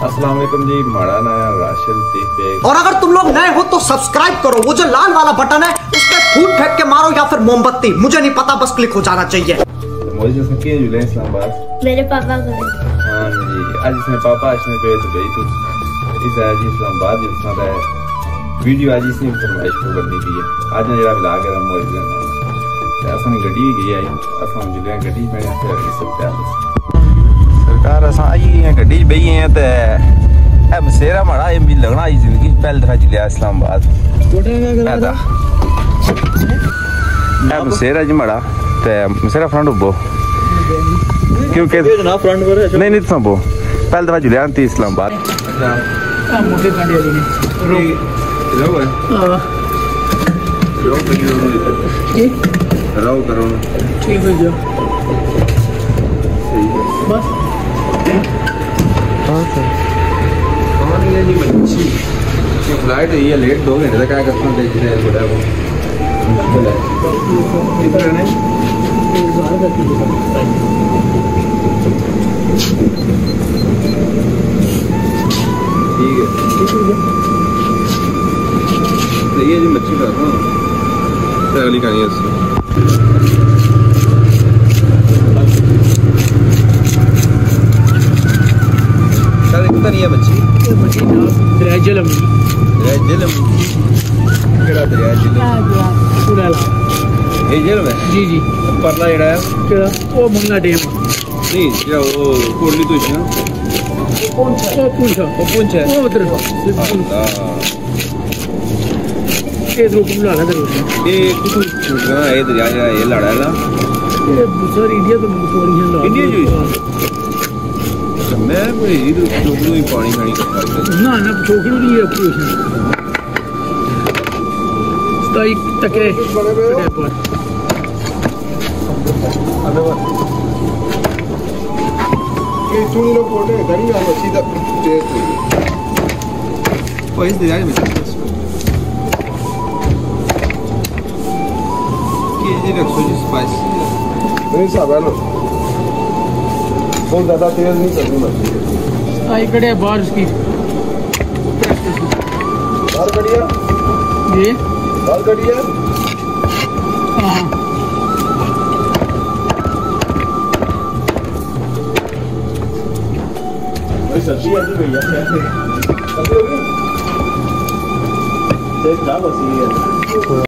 अस्सलाम वालेकुम जी, हमारा नया राशिद बेग। और अगर तुम लोग नए हो तो सब्सक्राइब करो, वो जो लाल वाला बटन है उस पर फूट फेंक के मारो या फिर मोमबत्ती, मुझे नहीं पता, बस क्लिक हो जाना चाहिए। मोदी जैसे किए जुले इस्लामाबाद मेरे पापा को। हाँ जी, आज इसने पापा इसने पे तो गई तो इस आज इस्लामाबाद जिसना है वीडियो आज इसने फरमाइश को बननी थी आज ना जरा बुला कर हम मोदी ना असन गड्डी गई आई असन जुले गड्डी में सब सरकार असा आई हैं गड्डी बई हैं ते ए मसेरा माड़ा एम भी लगना आई जिंदगी पहले दफा जुले इस्लामाबाद ऐदा ए मसेरा जी माड़ा ते मसेरा फ्रंट उबो क्योंकि जनाब फ्रंट पर नहीं नहीं संभो पहले दफा जुले आंती इस्लामाबाद अच्छा मोटे गाड़ी वाली ने रो हां रो ठीक रो करो ठीक हो गया बस हाँ सर कौन है जी बच्ची ये फ्लाइट है ये लेट 2 घंटे तक क्या करना देख रहे हैं थोड़ा मुश्किल है इधर नहीं ठीक है तो ये जो मच्छी खाता हूँ अगली कहानी है इससे कितना नहीं है मच्छी ये मच्छी दरिया झेलम केड़ा दरिया झेलम उड़ाला ये झेलम है जी जी परला जेड़ा है केड़ा वो मंगला डैम नहीं जेड़ा वो कोडली तो है कौन सा वो पुंछ है वो उधर ये तो कुमला है इधर ये कुछ हां ये दरिया ये लड़ा है ना ये सर इंडिया तो मोरी है इंडिया जो मैं कोई इधर छोकरू ही पानी खानी करता ना ना छोकरू नहीं है पोजीशन स्टाइक तके पर ये चुनी लो पोटे गरी ना सीधा टेस्ट कोई दे जाए मिस्टर ये रखो जी स्पाइसी नहीं साहब लो बहुत ज्यादा तेज नहीं करनी मछली आई कड़े बाहर उसकी बाहर कड़िया ये बाहर कड़िया हां कोई सब्जी है जी भैया सब्जी होगी देख ला बस ये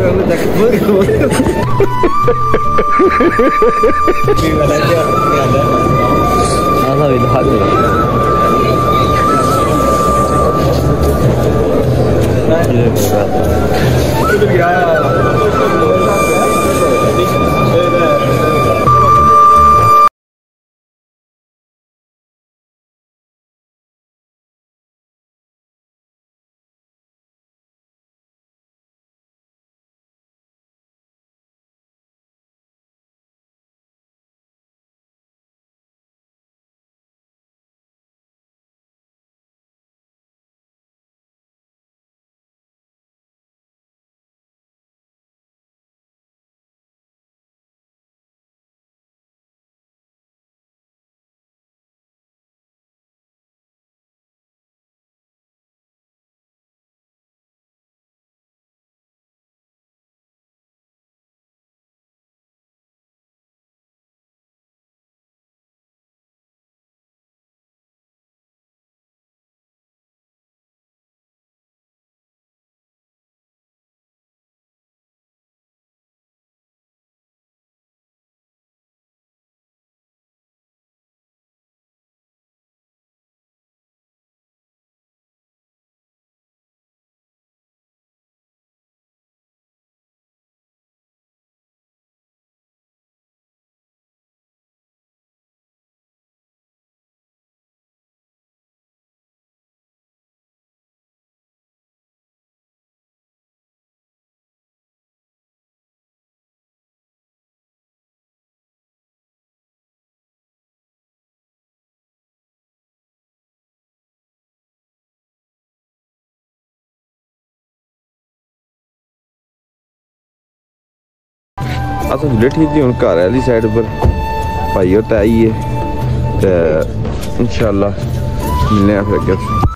अस लेठी थी हूँ घर वाली साइड पर भाई होता आई है तो इंशाल्लाह मिलने फिर अगे।